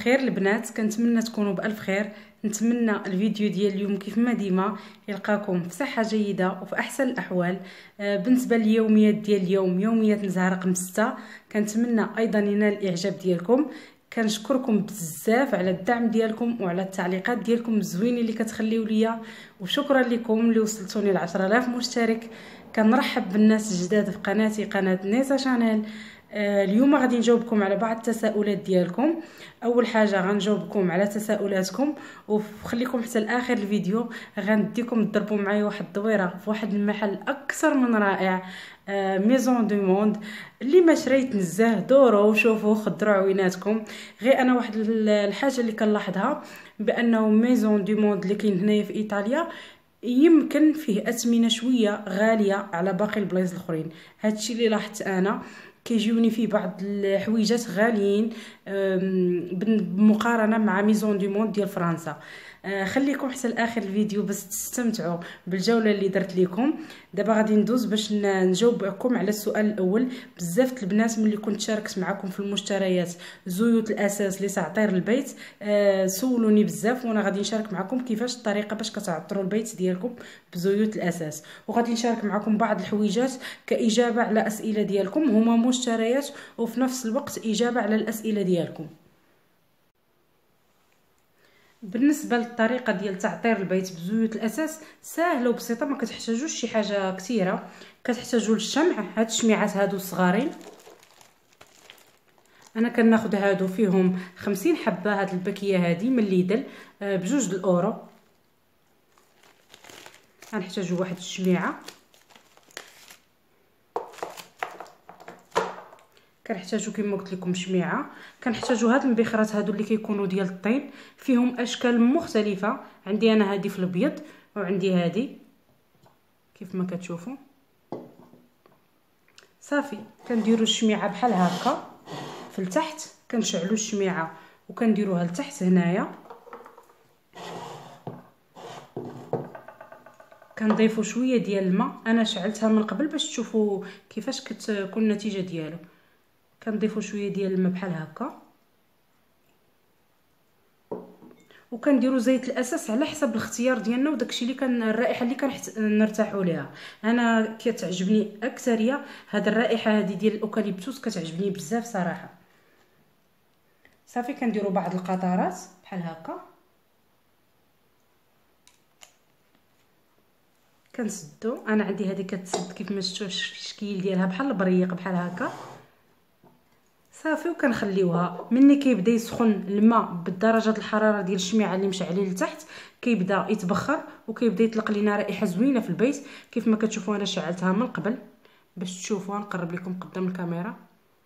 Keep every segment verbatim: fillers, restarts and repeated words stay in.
الخير البنات، كنتمنى تكونوا بالف خير. نتمنى الفيديو ديال اليوم كيف ما ديما يلقاكم في صحه جيده وفي احسن الاحوال. آه بالنسبه لليوميات ديال اليوم، يوميات نزهه رقم ستة، كنتمنى ايضا ينال الاعجاب ديالكم. كنشكركم بزاف على الدعم ديالكم وعلى التعليقات ديالكم الزوينين اللي كتخليو ليا، وشكرا لكم اللي وصلتوني ل عشرة آلاف مشترك. كنرحب بالناس الجداد في قناتي، قناه نيسا شانيل. آه اليوم غادي نجاوبكم على بعض التساؤلات ديالكم. اول حاجه غنجاوبكم على تساؤلاتكم، وخليكم حتى لاخر الفيديو. غنديكم تضربوا معايا واحد الدويره في واحد المحل اكثر من رائع، آه ميزون دو موند. اللي ما شريت نزاه دوروا وشوفوا خضروا عويناتكم. غير انا واحد الحاجه اللي كنلاحظها، بانه ميزون دو موند اللي كاين هنايا في ايطاليا يمكن فيه اثمنه شويه غاليه على باقي البلايص الاخرين. هادشي اللي لاحظت انا، كيجيوني فيه بعض الحويجات غاليين بالمقارنه مع ميزون دو موند ديال فرنسا. خليكم حتى لاخر الفيديو باش تستمتعوا بالجوله اللي درت لكم. دابا غادي ندوز باش نجاوبكم على السؤال الاول. بزاف البنات ملي كنت شاركت معكم في المشتريات زيوت الاساس لتعطير البيت، سولوني بزاف، وانا غادي نشارك معكم كيفاش الطريقه باش كتعطروا البيت ديالكم بزيوت الاساس. وغادي نشارك معكم بعض الحويجات كاجابه على اسئله ديالكم، هما مشتريات وفي نفس الوقت اجابه على الاسئله ديالكم. بالنسبه للطريقه ديال تعطير البيت بزيوت الاساس سهله وبسيطه، ما كتحتاجوش شي حاجه كثيره. كتحتاجوا للشمع، هاد الشميعات هادو الصغارين، انا كناخذ هادو فيهم خمسين حبه. هاد الباكيه هادي من ليدل بجوج د الاورو. غنحتاجوا واحد الشميعه، كنحتاجو كما قلت لكم شميعه، كنحتاجو هاد المبخرات هادو اللي كيكونوا ديال الطين، فيهم اشكال مختلفه. عندي انا هادي في الابيض، وعندي هادي كيف ما كتشوفوا. صافي كنديروا الشميعه بحال هكا في التحت، كنشعلوا الشميعه وكنديروها لتحت هنايا. كنضيفوا شويه ديال الماء، انا شعلتها من قبل باش تشوفوا كيفاش كتكون النتيجه ديالو. كنضيفوا شويه ديال الماء بحال هكا، وكنديروا زيت الاساس على حسب الاختيار ديالنا وداكشي اللي كان الرائحه اللي كنرتاحوا ليها. انا كتعجبني اكثريه هاد الرائحه هذه ديال الاوكاليبتوس، كتعجبني بزاف صراحه. صافي كنديروا بعض القطرات بحال هكا، كنسدو. انا عندي هذه كتسد كيف ما شفتوا الشكل ديالها بحال البريق بحال هكا. صافي وكنخليوها ملي كيبدا يسخن الماء بالدرجه الحراره ديال الشميعه اللي مشعلين لتحت، كيبدا يتبخر وكيبدا يطلق لينا رائحه زوينه في البيت. كيف ما كتشوفوا انا شعلتها من قبل باش تشوفوها. نقرب لكم قدام الكاميرا.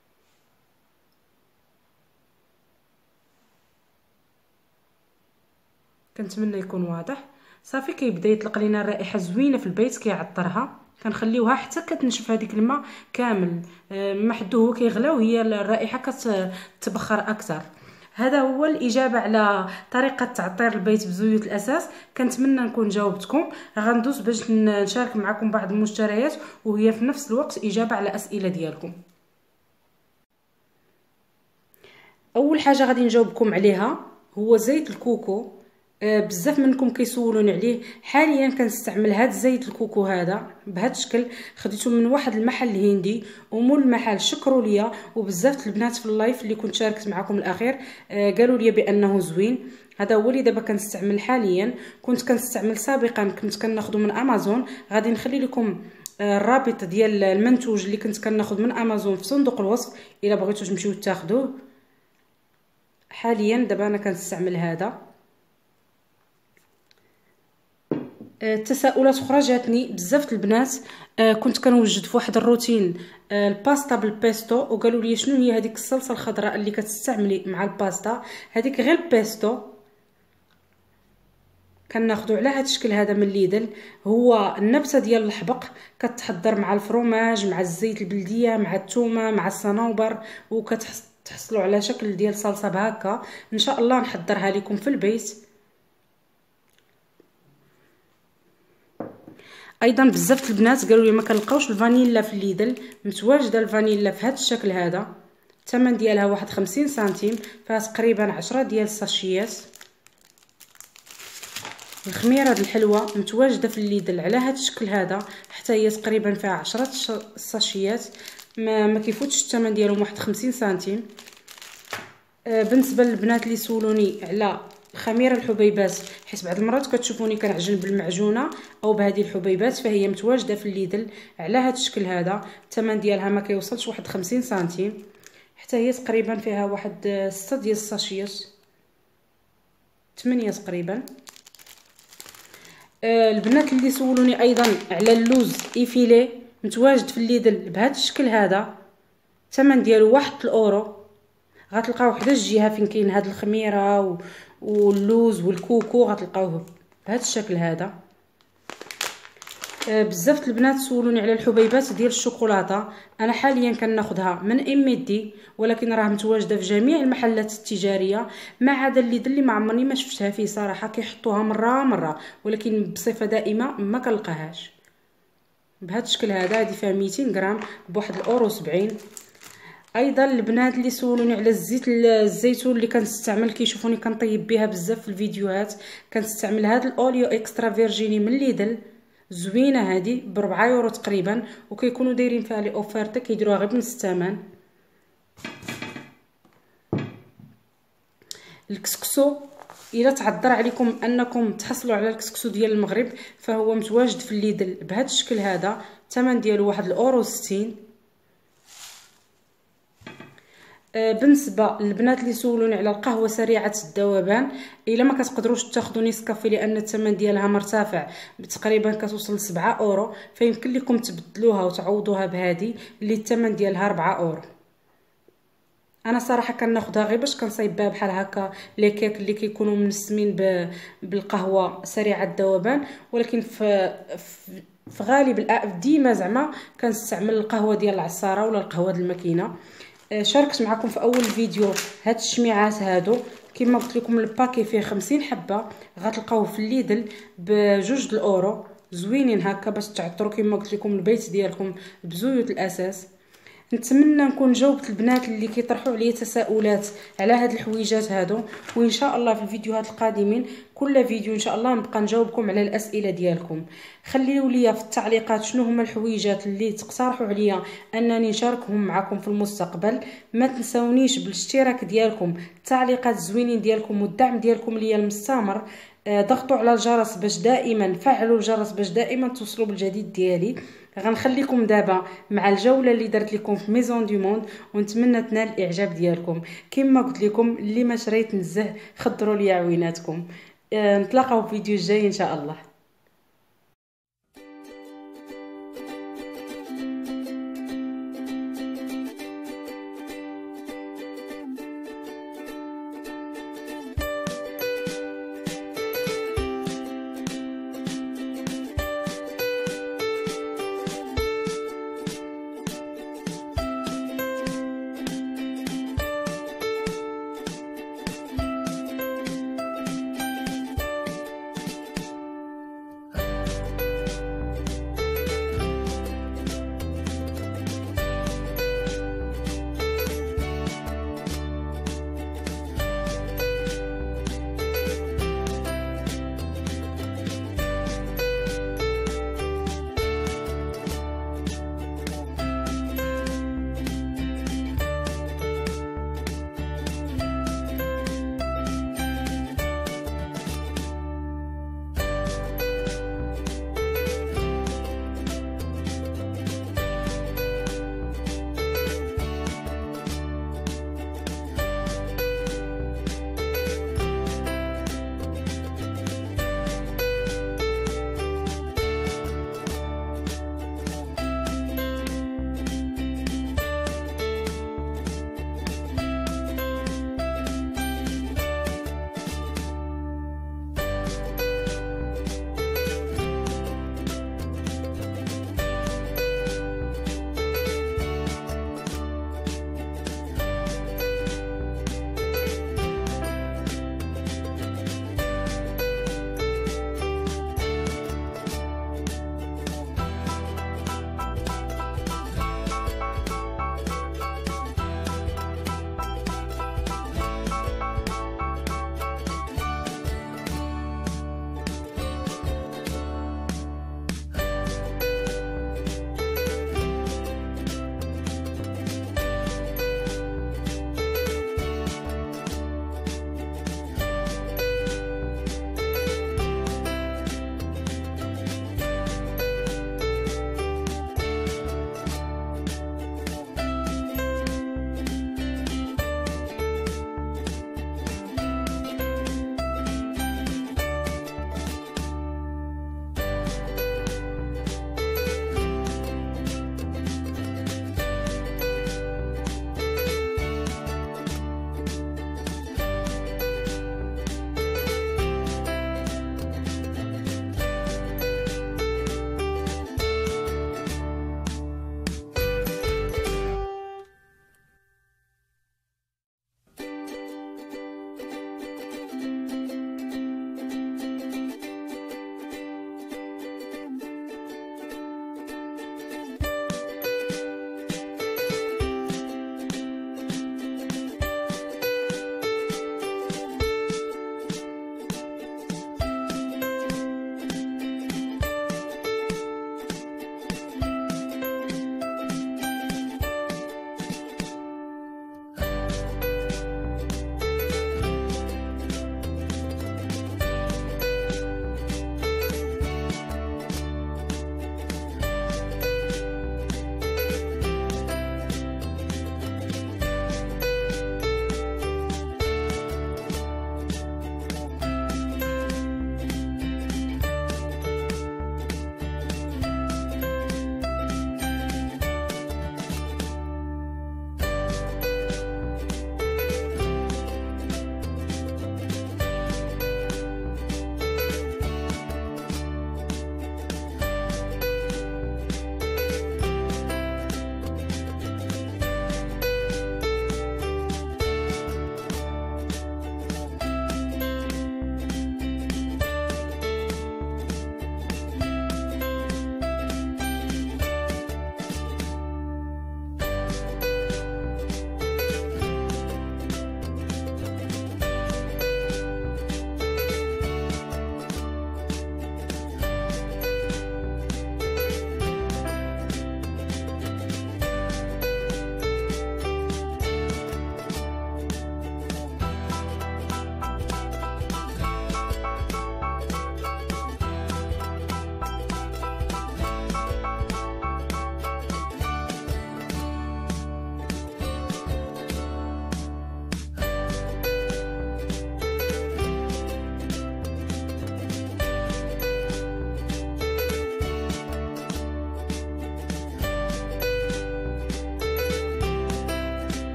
كنتمنى يكون واضح. صافي كيبدا يطلق لينا الرائحه زوينه في البيت، كيعطرها. كنخليوها حتى كتنشف هذيك الماء كامل، ما حدو هو كيغلى وهي الرائحه كتبخر اكثر. هذا هو الاجابه على طريقه تعطير البيت بزيوت الاساس. كنتمنى نكون جاوبتكم. غندوز باش نشارك معكم بعض المشتريات، وهي في نفس الوقت اجابه على اسئله ديالكم. اول حاجه غادي نجاوبكم عليها هو زيت الكوكو. آه بزاف منكم كيسولوني عليه. حاليا كنستعمل هذا الزيت الكوكو هذا بهذا الشكل، خديته من واحد المحل هندي، ومول المحل شكروا ليا. وبزاف البنات في اللايف اللي كنت شاركت معكم الاخير آه قالوا لي بانه زوين. هذا هو اللي دابا كنستعمل حاليا. كنت كنستعمل سابقا، كنت كناخذه من امازون. غادي نخلي لكم آه الرابط ديال المنتوج اللي كنت كناخذ من امازون في صندوق الوصف الا بغيتو تمشيو تاخذوه. حاليا دابا انا كنستعمل هذا. التساؤلات اخرى جاتني بزاف البنات. آه كنت كنوجد في واحد الروتين آه الباستا بالبيستو، وقالوا لي شنو هي هذيك الصلصه الخضراء اللي كتستعملي مع الباستا. هذيك غير البيستو كناخذو على هذا الشكل هذا من ليدل. هو النبته ديال الحبق، كتحضر مع الفروماج مع الزيت البلديه مع الثومه مع الصنوبر، وكتحصلوا على شكل ديال صلصه بهكا. ان شاء الله نحضرها لكم في البيت. ايضا بزاف البنات قالوا لي ما كنلقاوش الفانيلا في ليدل. متواجده الفانيلا في هذا الشكل هذا، الثمن ديالها واحد خمسين سنتيم، فيها تقريبا عشرة ديال الساشيات. الخميره هاد الحلوه متواجده في الليدل على هاد الشكل هذا، حتى هي تقريبا فيها عشرة ساشيات، ما, ما كيفوتش الثمن ديالهم واحد خمسين سنتيم. آه بالنسبه للبنات اللي سولوني على خميره الحبيبات، حيت بعض المرات كتشوفوني كنعجن بالمعجونه او بهذه الحبيبات، فهي متواجده في الليدل على هاد الشكل هذا. الثمن ديالها ما كيوصلش واحد خمسين سنتيم، حتى هي تقريبا فيها واحد ستة ديال الساشيات، ثمانية تقريبا. آه البنات اللي سولوني ايضا على اللوز ايفيلي، متواجد في الليدل بهذا الشكل هذا، الثمن ديالو واحد الاورو. غتلقاو حدا الجهه فين كاين هاد الخميره واللوز والكوكو، غتلقاوه بهذا الشكل هذا. آه بزاف البنات سولوني على الحبيبات ديال الشوكولاته، انا حاليا كناخذها من اميدي، ولكن راه متواجده في جميع المحلات التجاريه، ما عدا الليدل اللي ما عمرني ما شفتها فيه صراحه، كيحطوها مره مره، ولكن بصفه دائمه ما كنلقاهاش. بهذا الشكل هذا، هذه فيها ميتين غرام بواحد الاورو سبعين. ايضا البنات اللي سولوني على الزيت الزيتون اللي كنستعمل، كيشوفوني كنطيب بها بزاف في الفيديوهات، كنستعمل هذا الاوليو اكسترا فيرجيني من ليدل، زوينه هذه بربعة يورو تقريبا، وكيكونوا دايرين فيها لي اوفرت كيديروها غير بنص الثمن. الكسكسو، الا تعذر عليكم انكم تحصلوا على الكسكسو ديال المغرب، فهو متواجد في الليدل بهذا الشكل هذا، الثمن ديالو واحد الاورو ستين. بالنسبه للبنات اللي سولوني على القهوه سريعه الذوبان، الا ما كتقدروش تاخذوا نيسكافي لان الثمن ديالها مرتفع تقريبا كتوصل ل سبعة اورو، فيمكن لكم تبدلوها وتعوضوها بهذه اللي الثمن ديالها أربعة اورو. انا صراحه كناخذها غير باش كنصايب بها بحال هكا لي كيك اللي كيكونوا منسمين بالقهوه سريعه الذوبان، ولكن في في غالب ديما زعما كنستعمل القهوه ديال العصاره ولا القهوه ديال الماكينه. شاركت معكم في اول فيديو هاد الشميعات هادو، كما قلت لكم الباكي فيه خمسين حبه، غتلقاوه في الليدل بجوج الاورو، زوينين هكا باش تعطروا كما قلت لكم البيت ديالكم بزيوت الاساس. نتمنى نكون جاوبت البنات اللي كيطرحوا عليا تساؤلات على هاد الحويجات هادو، وان شاء الله في الفيديوهات القادمين كل فيديو ان شاء الله نبقى نجاوبكم على الاسئله ديالكم. خليوا لي في التعليقات شنو هما الحويجات اللي تقترحوا عليا انني نشاركهم معكم في المستقبل. ما تنساونيش بالاشتراك ديالكم، التعليقات الزوينين ديالكم والدعم ديالكم ليا المستمر. ضغطوا على الجرس باش دائما فعلوا الجرس باش دائما توصلوا بالجديد ديالي. غنخليكم دابا مع الجوله اللي درت لكم في ميزون دو موند، ونتمنى تنال الاعجاب ديالكم. كما قلت لكم اللي ما شريت نزه خضروا لي عويناتكم. نتلاقاو في فيديو جاي ان شاء الله.